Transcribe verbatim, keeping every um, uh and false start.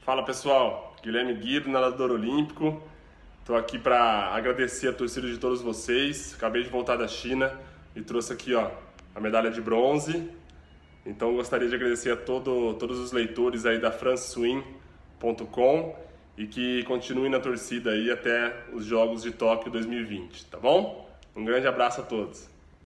Fala pessoal, Guilherme Guido, nadador olímpico. Estou aqui para agradecer a torcida de todos vocês. Acabei de voltar da China e trouxe aqui ó, a medalha de bronze. Então gostaria de agradecer a todo, todos os leitores aí da france swim ponto com e que continuem na torcida aí até os Jogos de Tóquio dois mil e vinte, tá bom? Um grande abraço a todos.